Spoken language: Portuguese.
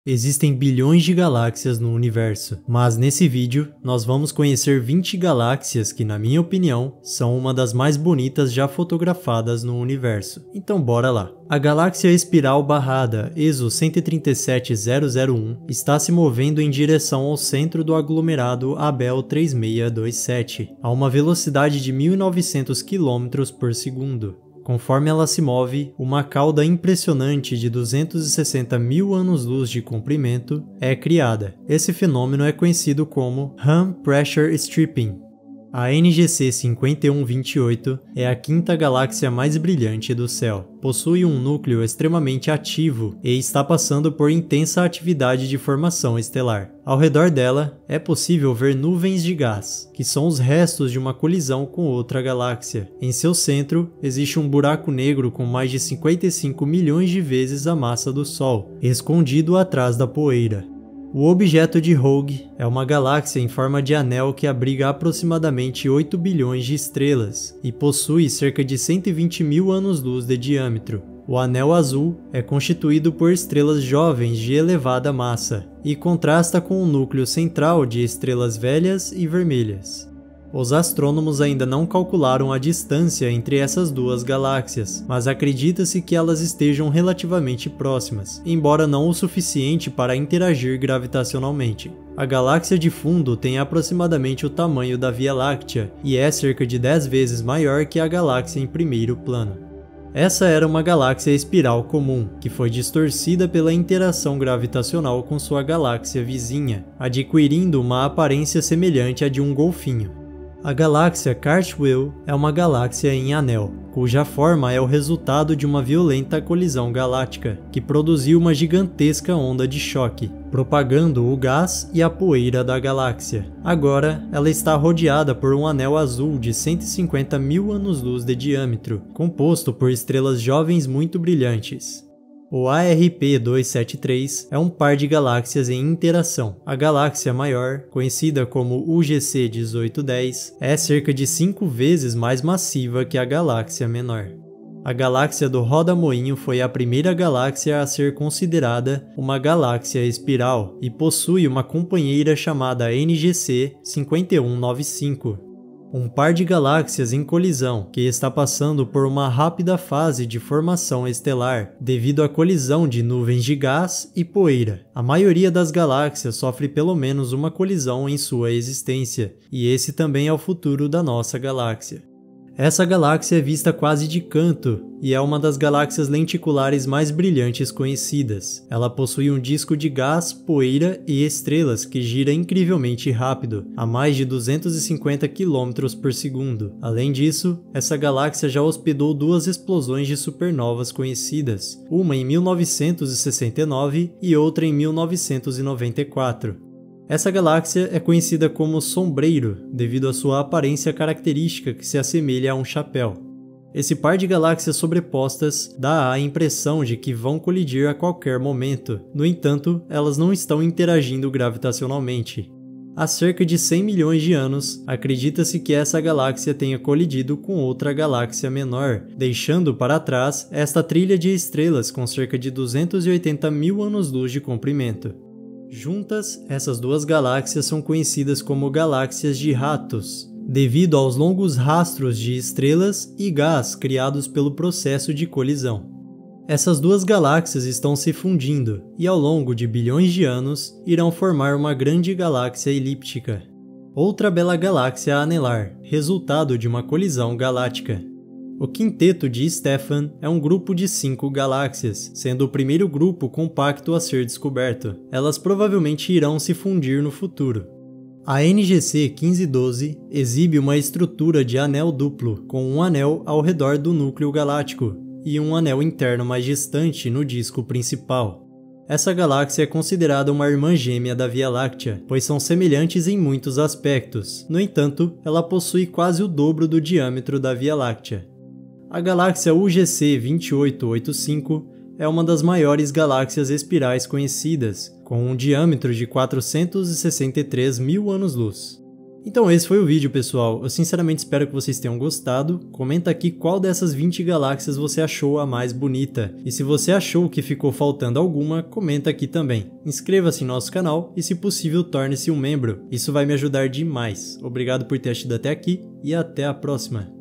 Existem bilhões de galáxias no universo, mas nesse vídeo nós vamos conhecer 20 galáxias que, na minha opinião, são uma das mais bonitas já fotografadas no universo. Então bora lá! A galáxia espiral barrada ESO 137001 está se movendo em direção ao centro do aglomerado Abell 3627, a uma velocidade de 1900 km por segundo. Conforme ela se move, uma cauda impressionante de 260 mil anos-luz de comprimento é criada. Esse fenômeno é conhecido como Hum Pressure Stripping. A NGC 5128 é a quinta galáxia mais brilhante do céu. Possui um núcleo extremamente ativo e está passando por intensa atividade de formação estelar. Ao redor dela, é possível ver nuvens de gás, que são os restos de uma colisão com outra galáxia. Em seu centro, existe um buraco negro com mais de 55 milhões de vezes a massa do Sol, escondido atrás da poeira. O objeto de Rogue é uma galáxia em forma de anel que abriga aproximadamente 8 bilhões de estrelas e possui cerca de 120 mil anos-luz de diâmetro. O anel azul é constituído por estrelas jovens de elevada massa e contrasta com o núcleo central de estrelas velhas e vermelhas. Os astrônomos ainda não calcularam a distância entre essas duas galáxias, mas acredita-se que elas estejam relativamente próximas, embora não o suficiente para interagir gravitacionalmente. A galáxia de fundo tem aproximadamente o tamanho da Via Láctea e é cerca de 10 vezes maior que a galáxia em primeiro plano. Essa era uma galáxia espiral comum, que foi distorcida pela interação gravitacional com sua galáxia vizinha, adquirindo uma aparência semelhante à de um golfinho. A galáxia Cartwheel é uma galáxia em anel, cuja forma é o resultado de uma violenta colisão galáctica, que produziu uma gigantesca onda de choque, propagando o gás e a poeira da galáxia. Agora, ela está rodeada por um anel azul de 150 mil anos-luz de diâmetro, composto por estrelas jovens muito brilhantes. O ARP-273 é um par de galáxias em interação. A galáxia maior, conhecida como UGC 1810, é cerca de 5 vezes mais massiva que a galáxia menor. A galáxia do Roda-Moinho foi a primeira galáxia a ser considerada uma galáxia espiral e possui uma companheira chamada NGC 5195. Um par de galáxias em colisão que está passando por uma rápida fase de formação estelar devido à colisão de nuvens de gás e poeira. A maioria das galáxias sofre pelo menos uma colisão em sua existência, e esse também é o futuro da nossa galáxia. Essa galáxia é vista quase de canto e é uma das galáxias lenticulares mais brilhantes conhecidas. Ela possui um disco de gás, poeira e estrelas que gira incrivelmente rápido, a mais de 250 km por segundo. Além disso, essa galáxia já hospedou duas explosões de supernovas conhecidas, uma em 1969 e outra em 1994. Essa galáxia é conhecida como sombreiro devido à sua aparência característica que se assemelha a um chapéu. Esse par de galáxias sobrepostas dá a impressão de que vão colidir a qualquer momento. No entanto, elas não estão interagindo gravitacionalmente. Há cerca de 100 milhões de anos, acredita-se que essa galáxia tenha colidido com outra galáxia menor, deixando para trás esta trilha de estrelas com cerca de 280 mil anos-luz de comprimento. Juntas, essas duas galáxias são conhecidas como galáxias de ratos, devido aos longos rastros de estrelas e gás criados pelo processo de colisão. Essas duas galáxias estão se fundindo e, ao longo de bilhões de anos, irão formar uma grande galáxia elíptica. Outra bela galáxia anelar, resultado de uma colisão galáctica. O quinteto de Stephan é um grupo de 5 galáxias, sendo o primeiro grupo compacto a ser descoberto. Elas provavelmente irão se fundir no futuro. A NGC 1512 exibe uma estrutura de anel duplo, com um anel ao redor do núcleo galáctico e um anel interno mais distante no disco principal. Essa galáxia é considerada uma irmã gêmea da Via Láctea, pois são semelhantes em muitos aspectos. No entanto, ela possui quase o dobro do diâmetro da Via Láctea. A galáxia UGC 2885 é uma das maiores galáxias espirais conhecidas, com um diâmetro de 463 mil anos-luz. Então esse foi o vídeo, pessoal. Eu sinceramente espero que vocês tenham gostado. Comenta aqui qual dessas 20 galáxias você achou a mais bonita. E se você achou que ficou faltando alguma, comenta aqui também. Inscreva-se em nosso canal e, se possível, torne-se um membro. Isso vai me ajudar demais. Obrigado por ter assistido até aqui e até a próxima.